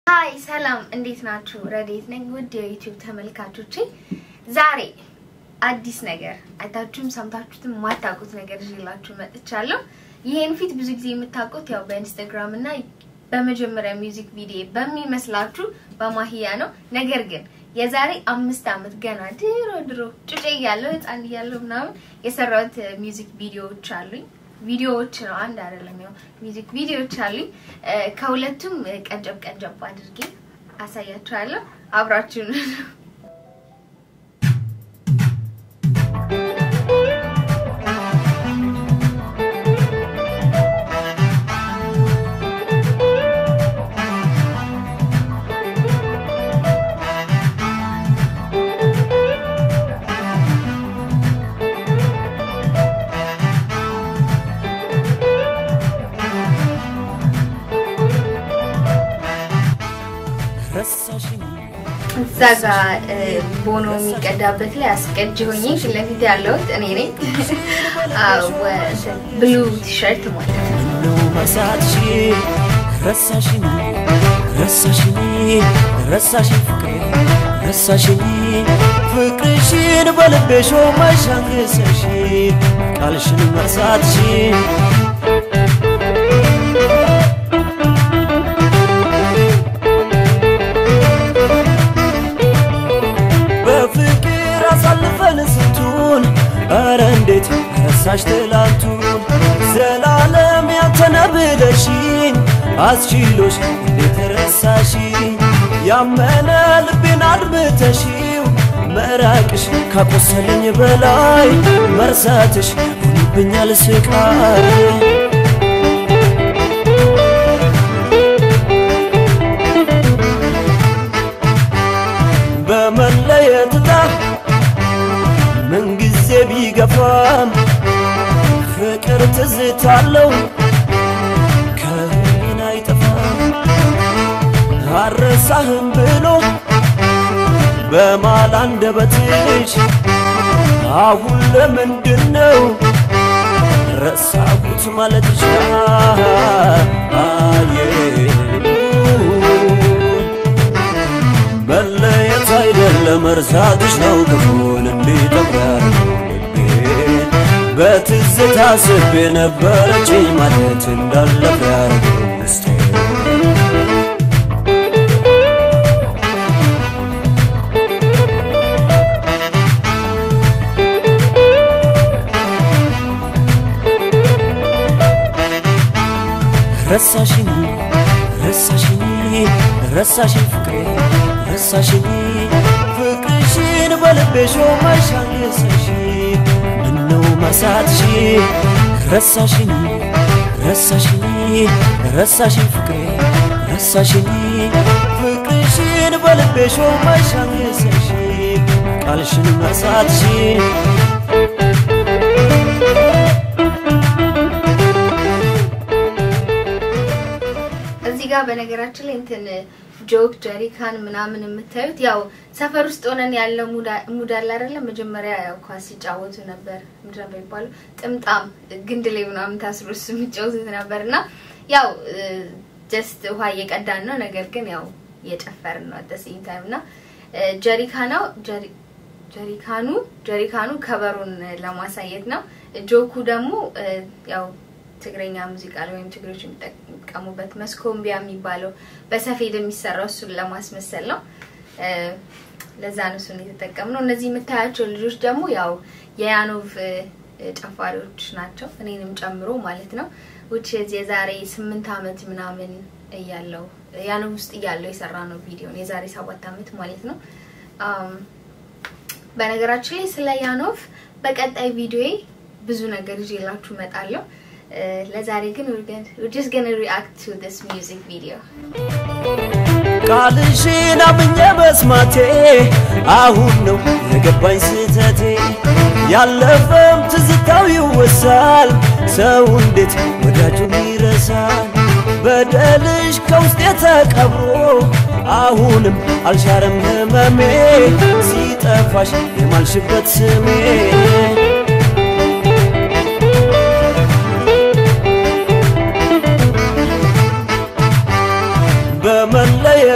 ሃይ ሰላም እንዴት ናችሁ ረዲት ነኝ ውድ የዩቲዩብ ተመልካቾቼ ዛሬ አዲስ ነገር አይታችሁም ሰምታችሁትም ማታውቁት ነገር ይዤላችሁ መጥቻለሁ ይሄን ፊት ብዙ ጊዜ የምታውቁት ያው በኢንስታግራም እና በመጀመሪያ ሚውዚክ ቪዲዮ በሚመስላችሁ በማሂያ ነው ነገር ግን የዛሬ 5 አመት ገና ድሮ ጭጬ ያለው ህፃን ያለው ምናምን የሰራሁት ሚውዚክ ቪዲዮዎች አሉኝ ቪዲዮዎች ነው አንድ አይደለም ያው ሚውዚክ ቪዲዮዎች አሉኝ ከሁለቱም ቀንጨብ አድርጌ አሳያችኋለሁ አብራችሁን ዛጋ ቦኖ የሚቀዳበት ላይ አስቀጅ ሆኜ ስለፊት ያለውት እኔ ነኝ ብሉ ቲሸርት ማለት ነው ማሳቺ ረሳሽኝ ፍቅርሽን በልቤሾ ማሻንገሰሽ ቃልሽን መርሳትሽ አረንዴት ረሳሽ ተላንቱን ዘላለም ያተነብለሽኝ አስችሎሽ እንዴት ረሳሽኝ ያመነ ልቤን አድምተሽው መራቅሽ ካቆሰለኝ በላይ መርሳትሽ ሆኖብኛል ስቃይ በመለየት من جزبي قفام فكر تزتالو كهينا يتفام هرساهم بلو بمال عندبتش أقول من دنو رساقوت مالتش بليت عيدل مرسادش لو كفون اللي تبرر بتزتا سبي نبرجي مالت اندالف يارك رساشي فكري رساشني فكرشين بلبشو مشانيسشي منو مساتشي رساشي فكري رساشني فكرشين بلبشو مشانيسشي قالشن مساتشي እዚጋ በነገራችን ላይ እንትን ጆክ ጀሪካን ምናምን የምታዩት ያው ሰፈር ውስጥ ሆነን ያለው ሙድ አለ አይደለ መጀመሪያ ያው ኳስ ሲጫወቱ ነበር ምንድነው የሚባለው ጥምጣም ግንድ ላይ ምናምን ታስሩስ የሚጫወቱት ነበርና ያው ጀስት ውሃ እየቀዳን ነው ነገር ግን ያው እየጨፈርን ነው at the same time እና ጀሪካኑ ከበሩን ለማሳየት ነው ጆኩ ደግሞ ያው ትግረኛ ሙዚቃ ወይም ትግሮች የሚጠቀሙበት መስኮምቢያ የሚባለው በሰፌድ የሚሰራው እሱን ለማስመሰል ነው ለዛ ነው እሱን የተጠቀምነው እነዚህ የምታያቸው ልጆች ደግሞ ያው የያኖቭ ጨፋሪዎች ናቸው እኔንም ጨምሮ ማለት ነው which is የዛሬ 8 አመት ምናምን እያለው ያኖቭ ውስጥ እያለው የሰራነው ቪዲዮ ነው የዛሬ 7 አመት ማለት ነው በነገራችን ላይ ስለ ያኖቭ በቀጣይ ቪዲዮዬ ብዙ ነገር ይዤላችሁ መጣለሁ ለዛሬ ግን we're just going to react to this music video ቃልሽን አምኜ መስማቴ አሁን ነው የገባኝ ስህተቴ ያለፈም ትዝታው ይወሳል ሰው እንዴት ወዳጁን ይረሳል በደልሽ ከውስጤ ተቀብሮ አሁንም አልሻረም ህመሜ ሲጠፋሽ የማልሽበት ስሜ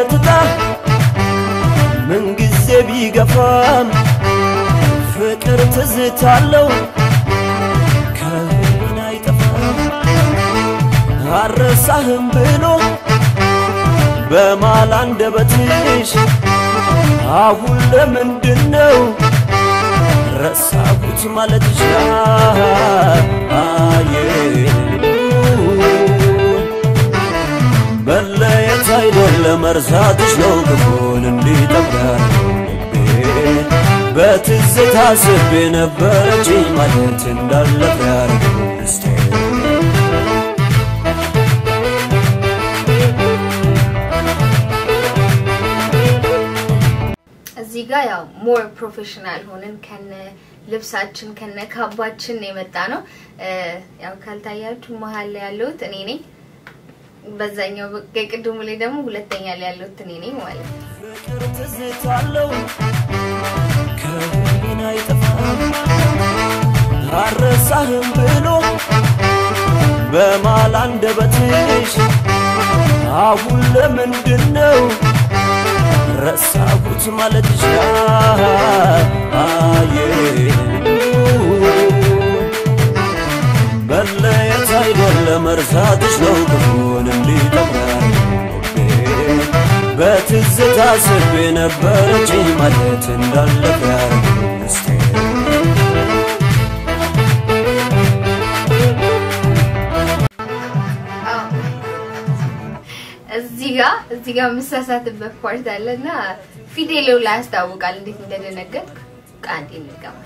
መለየትታ ምን ጊዜ ቢገፋም ፍቅር ትዝታለው ከምን አይጠፋም አረሳህም ብሎ በማል አንደበትሽ አሁን ለምንድነው ረሳሁት ማለትሽ መለየት አይደለም መርሳትሽ ነው ክፉን እንዲጠብቃል በትዝታ ስቤ ነበረችኝ ማለት እንዳለፈ ያርገው እስቴ እዚህ ጋር ያው more professional ሆነን ከነ ልብሳችን ከነ ካባችን የመጣ ነው ያው ካልታያችሁ መሃል ላይ ያለውት እኔ ነኝ በዛኛው በቅድሙ ላይ ደግሞ ሁለተኛ ላይ ያለውት እኔ ነኝ ማለት ነው ፍቅር ትዝታለው ከምን አይጠፋም አረሳህም ብሎ በማል አንደበትሽ አሁን ለምንድነው ረሳሁት ማለትሽ መለየት አይደለም መርሳትሽ ነው ክፉን እንዲጠብቃል በትዝታ ስቤ ነበረችኝ ማለት እንዳለፈ ያርገው እስቴ እዚህ ጋር መሳሳትበት ፓርት አለና ፊደሉ ላይ አስተዋውቃል እንዴት እንደደነገጥኩ ቃንዴ እንገማት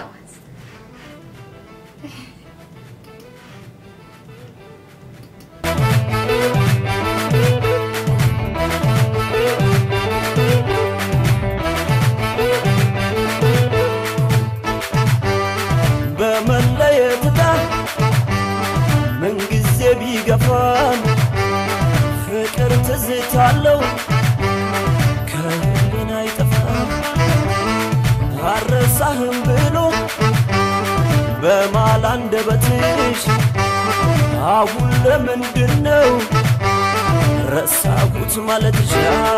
በመለየትታ ምን ጊዜ ቢገፋም ፍቅር ትዝታለው ከምን አይጠፋም አረሳህም ብሎ በማል አንደበትሽ አሁን ለምንድነው ረሳሁት ማለትሽ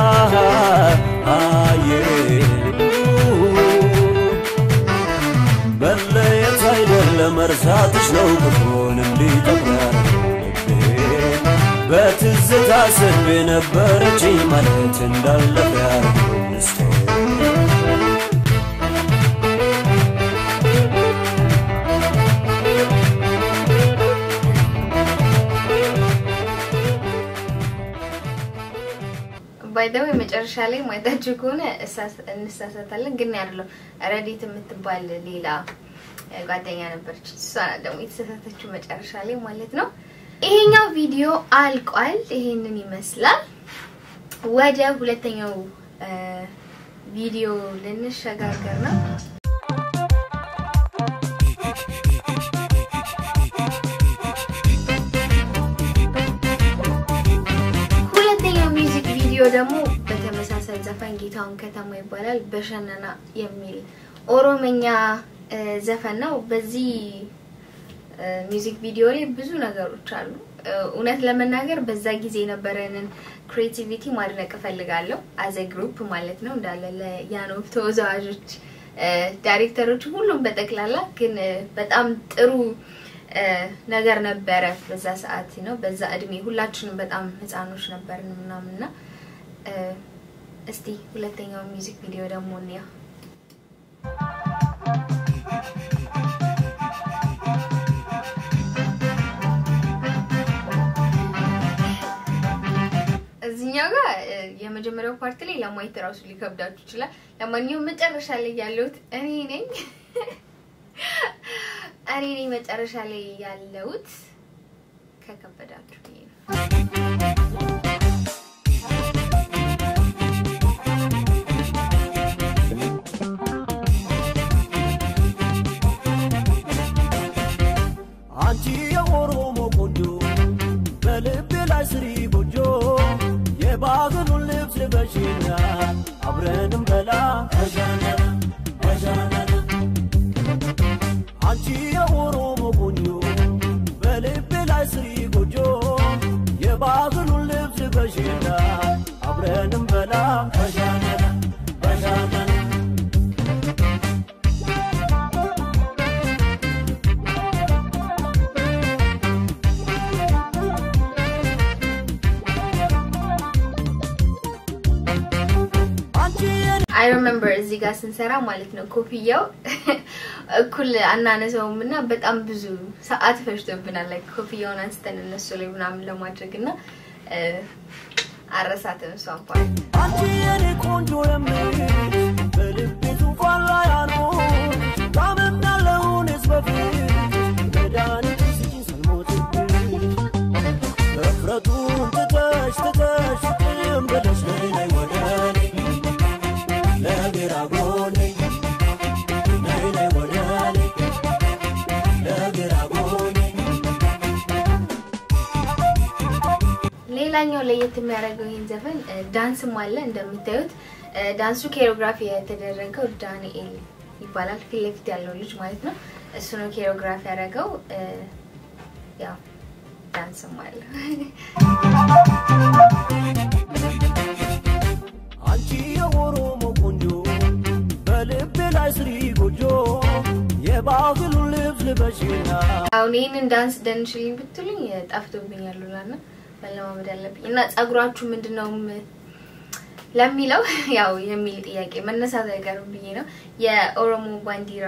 መለየት አይደለም መርሳትሽ ነው ክፉን እንዲጠብቃል በትዝታ ስቤ ነበረችኝ ማለት እንዳለፈ ያርገው እስቴ by the way መጨረሻ ላይ ማይታችሁ ከሆነ እንሳሳታለን ግን ያለው ረዲት የምትባል ሌላ ጓደኛ ነበርች እሷ ደግሞ የተሳሳተችው መጨረሻ ላይ ማለት ነው ይሄኛው ቪዲዮ አልቋል ይሄንን ይመስላል ወደ ሁለተኛው ቪዲዮ ልንሸጋገር ነው ሁለተኛው ሚውዚክ ቪዲዮ ደግሞ በተመሳሳይ ዘፈን ጌታውን ከተማ ይባላል በሸነና የሚል ኦሮምኛ ዘፈን ነው በዚህ ሚውዚክ ቪዲዮ ላይ ብዙ ነገሮች አሉ እውነት ለመናገር በዛ ጊዜ ነበረንን ክሬቲቪቲ ማድነቅ ፈልጋለሁ as a group ማለት ነው እንዳለ ለያኖብ ተወዛዋዦች ዳይሬክተሮች ሁሉም በጠቅላላ ግን በጣም ጥሩ ነገር ነበረ በዛ ሰዓት ነው በዛ እድሜ ሁላችንም በጣም ህፃኖች ነበርን ምናምንና እስቲ ሁለተኛው ሚውዚክ ቪዲዮ ደግሞ እንያ እዚህኛው ጋር የመጀመሪያው ፓርት ላይ ለማየት ራሱ ሊከብዳችሁ ይችላል ለማንኛውም መጨረሻ ላይ ያለውት እኔ ነኝ መጨረሻ ላይ ያለውት ከከበዳችሁ አንቺ የኦሮሞ ቆንጆ በልብ ላይ ስሪ ጎጆ የባህሉን ልብስ ልበሽና አብረንም በላ አንቺ የኦሮሞ ቆንጆ በልብ ላይ ስሪ ጎጆ የባህሉን ልብስ ልበሽና አብረንም በላ በሻነና በሻነና I remember እዚህ ጋር ስንሰራ ማለት ነው ኮፍያው እኩል አናነሰውምና በጣም ብዙ ሰዓት ፈጅቶብናል ላይ ኮፍያውን አንስተን እነሱ ላይ ምናምን ለማድረግና አረሳተም ሷንፓል አንቺ የኔ ቆንጆ የምልሽ በልቤ ዙፋን ላይ አኖር ታመጣለውን እስበፊት መድኃኒት ስጪኝ ሳልሞትብሽ እፍረቱን ትተሽ ፍቅርም ብለሽ ነይ ወደኔ ለግራ ጎኔ ነይ ወደኔ ለግራ ጎኔ ሌላኛው ለየት የሚያደርገው ይሄን ዘፈን ዳንስም አለ እንደምታዩት ዳንሱ ኮሪዮግራፊ የተደረገው ዳንኤል ይባላል ፊት ለፊት ያለው ልጅ ማለት ነው እሱ ነው ኮሪዮግራፊ ያደረገው ያው ዳንስም አለ አንቺ የኦሮሞ ቆንጆ በልቤ ላይ ስሪ ጎጆ የባህሉን ልብስ ልበሽና አሁን ይሄንን ዳንስ ደንሽልኝ ብትሉኝ ጠፍቶብኛል ላና በለማመድ አለብኝ እና ጸጉራችሁ ምንድነው ለሚለው ያው የሚል ጥያቄ መነሳት አይቀርም ብዬ ነው የኦሮሞ ባንዲራ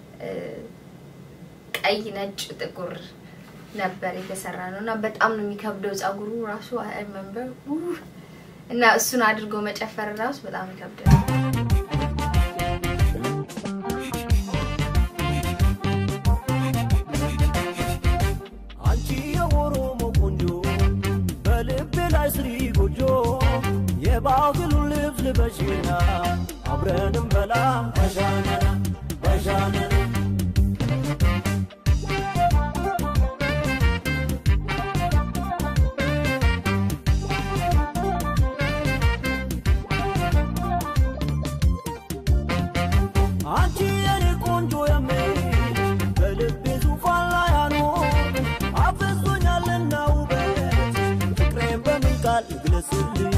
ቀይ ነጭ ጥቁር ነበር የተሰራ ነውና በጣም ነው የሚከብደው ጸጉሩ ራሱ I remember እና እሱን አድርጎ መጨፈር ራሱ በጣም ይከብዳል አንቺ የኦሮሞ ቆንጆ በልቤ ላይ ስሪ ጎጆ የባህሉን ልብስ ልበሽና አብረንም በላ በሻነና በሻነና አንቺ የኔ ቆንጆ የምልሽ በልቤ ዙፋን ላይ አኖር አፍዞኛልና ውበት ፍቅሬን በምን ቃል ልግለጽልሽ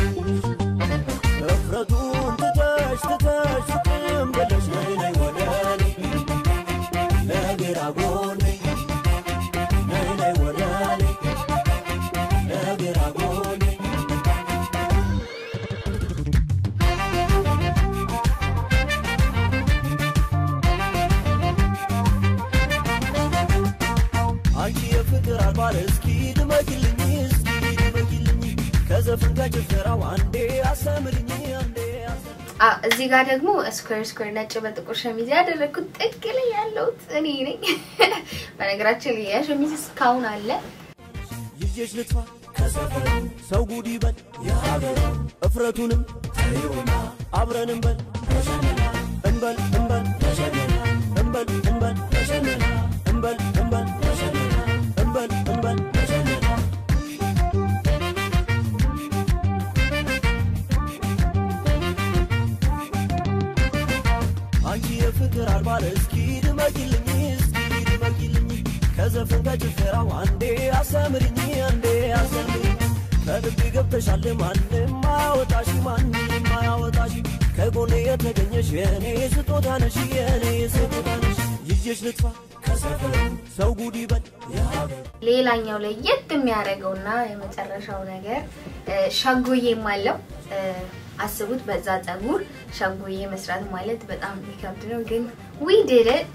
እፍረቱን ትተሽ ፍቅርም ብለሽ ነይ ወደኔ ለግራ ጎኔ ነይ ወደኔ ለግራ ጎኔ አንቺ የፍቅር አልባል እስኪ ድመቂልኝ ከዘፈን ጋር ጭፈራው አንዴ አሰምልኝ አንዴ እዚህ ጋር ደግሞ ስኩዌር ነጭ በጥቁር ሸሚዝ ያደረኩት ጥግ ላይ ያለው እኔ ነኝ በነገራችን ላይ የሸሚዝ ስካውን አለ ይዤሽ ልጥፋ ከሰፈሩ ሰው ጉድ ይበል የሀገሩ እፍረቱንም ተይውና አብረንም በል ተሸነና እንበል ተሸነና እንበል ተሸነና እንበል ተሸነና እንበል ተሸነና አንቺ የፍቅር አልባል እስኪ ድመቂልኝ ከዘፈን ጋር ጭፈራው አንዴ አሰምልኝ ከልቤ ገብተሻል ማንም አያወጣሽ ከጎኔ የተገኘሽ የኔ ስጦታ ነሽ ይዤሽ ልጥፋ ከሰፈሩ ሰው ጉድ ይበል ሌላኛው ለየት የሚያደርገውና የመጨረሻው ነገር ሸጎዬም አለው አስቡት በዛ ጸጉር ሸጎዬ መስራት ማለት በጣም የሚከብድ ነው ግን we did it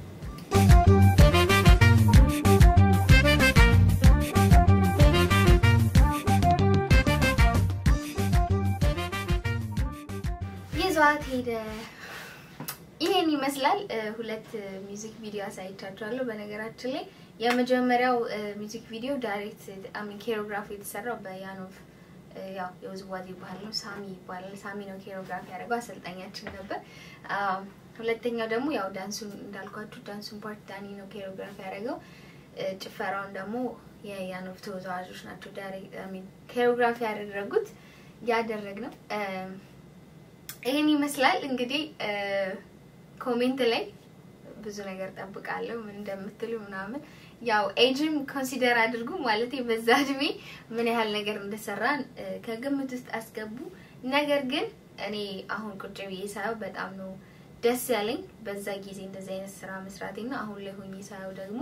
ይዟት ሄደ ይሄን ይመስላል ሁለት ሚውዚክ ቪዲዮ አሳይቻችኋለሁ በነገራችን ላይ የመጀመሪያው ሚውዚክ ቪዲዮ ዳይሬክት ኮሪዮግራፊ የተሰራው በያኖቭ ያው የውዝዋዜ ባህል ነው ሳሚ ይባላል ሳሚ ነው ኮሪዮግራፊ ያደረገው አሰልጣኛችን ነበር ሁለተኛው ደግሞ ያው ዳንሱን እንዳልኳችሁ ዳንሱን ፓርት ዳኒ ነው ኮሪዮግራፊ ያደረገው ጭፈራውን ደግሞ የያኖቭ ተወዛዋዦች ናቸው ዳይሬክት ኮሪዮግራፊ ያደረግነው ይሄን ይመስላል እንግዲህ ኮሜንት ላይ ብዙ ነገር ጠብቃለሁ ምን እንደምትሉ ምናምን ያው ኤጅም ኮንሲደር አድርጉ ማለት በዛ እድሜ ምን ያህል ነገር እንደሰራን ከግምት ውስጥ አስገቡ ነገር ግን እኔ አሁን ቁጭ ብዬ ሳየው በጣም ነው ደስ ያለኝ በዛ ጊዜ እንደዚህ አይነት ስራ መስራቴና አሁን ላይ ሆኜ ሳየው ደግሞ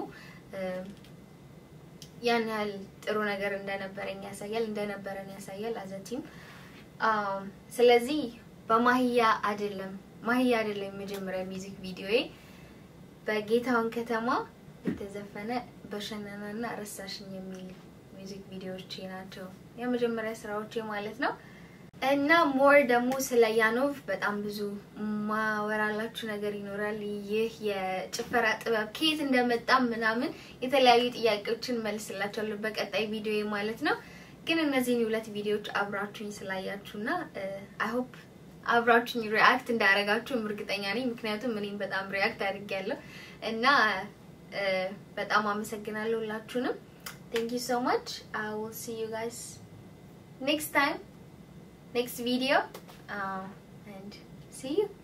ያን ያህል ጥሩ ነገር እንደነበረኝ ያሳያል አዘቲም ስለዚህ በማህያ አይደለም መጀመሪያ ሚውዚክ ቪዲዮዬ በጌታውን ከተማ የተዘፈነ በሸነናና ረሳሽኝ የሚል ሚውዚክ ቪዲዮዎች ናቸው የመጀመሪያ ስራዎቼ ማለት ነው እና ሞር ደግሞ ስለ ያኖቭ በጣም ብዙ ማወራላችሁ ነገር ይኖራል ይህ የጭፈራ ጥበብ ከየት እንደመጣ ምናምን የተለያዩ ጥያቄዎችን መልስላችኋለሁ በቀጣይ ቪዲዮዬ ማለት ነው ግን እነዚህን ሁለት ቪዲዮዎች አብራችሁኝ ስላያችሁና አይ ሆፕ አብራችሁኝ ሪአክት እንዳደረጋችሁ እርግጠኛ ነኝ ምክንያቱም እኔም በጣም ሪአክት አድርጌያለሁ እና በጣም አመሰግናለሁ ሁላችሁንም thank you so much I will see you guys next video and see you